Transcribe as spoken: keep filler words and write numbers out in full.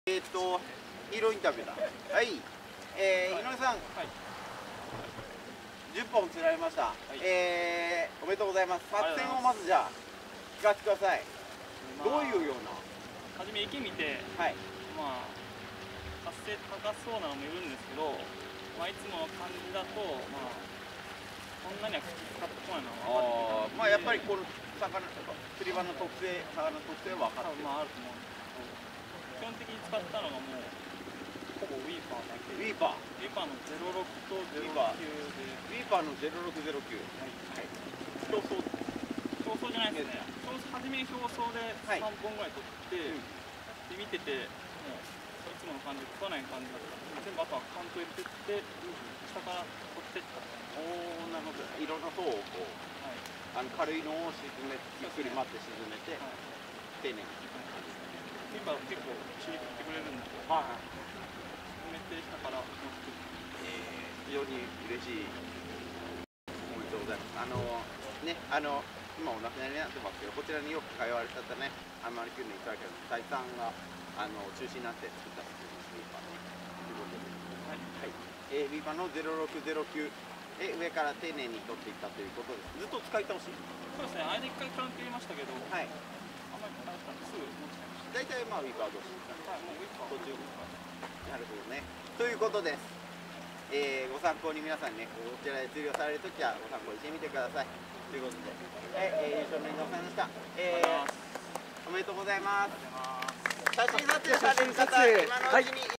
えっと、ヒーローインタビューだ。はい。えー、井上さん、 はい、 じゅっぽん釣られました。 はい、 えー、おめでとうございます。作戦をまずじゃあ、聞かせてください。 まあ、 どういうような。 はじめ池見て、 はい。 まあ、活性高そうなのもいるんですけど、まあ、いつもの感じだと、まあ、そんなには使ってこないのは分かっていたので、 ああ、まあやっぱりこの魚、釣り場の特性、魚の特性は分かってる。 多分まああると思うんですけど、基本的に使ったのがもう、ほぼウィーパーだけで、 ウィーパー。 ウィーパーのゼロろくとゼロきゅうで、 ウィーパーのゼロろくゼロきゅう。 はい、 はい。競争。 競争じゃないですね。競争初めに競争でさんぼんぐらい取って、 はい、 で見てて、もういつもの感じで食わない感じだったので、全部あとはカウント入れてって、下から取ってった。 おお、なるほど。いろんな層をこう、 はい、 あの軽いのを沈め、ゆっくり待って沈めて、 はい、 丁寧に。 ウィーパー結構一緒に食ってくれるんで、 はい。 沈めて下から持ってえー、非常に嬉しい。おめでとうございます。あのね、あの今お亡くなりになってますけど、こちらによく通われてたね、あのマリキューネいただけど、大さんがあの中心になって作ったスピーカーということで、はい、はい、えー、ビーパーのゼロろくゼロきゅう、え上から丁寧に取っていったということです。ずっと使い倒し。 そうですね、間一回カウント入れましたけど、 はい。 あんまり使ったんですぐ持ちちゃいました。 大体まあウィーパー同士。 はい、もうウィーパー途中。なるほどね。ということです。えー、ご参考に皆さんね、こちらで釣りをされるときはご参考にしてみてください。ということで、はい、えー、優勝の井上さんでした。えー、おめでとうございます。写真撮影される方、今のうちに。